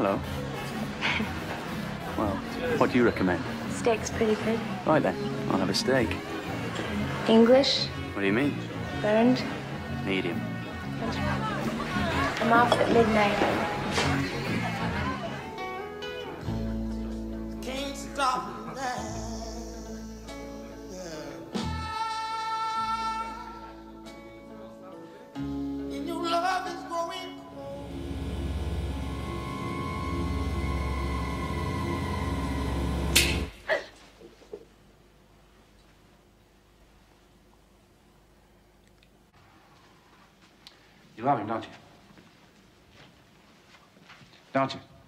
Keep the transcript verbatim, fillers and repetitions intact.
Hello. Well, what do you recommend? Steak's pretty good. Right then, I'll have a steak. English? What do you mean? Burned? Medium. I'm off at midnight. Can't stop now. And your love is growing cold. You love him, don't you? Don't you?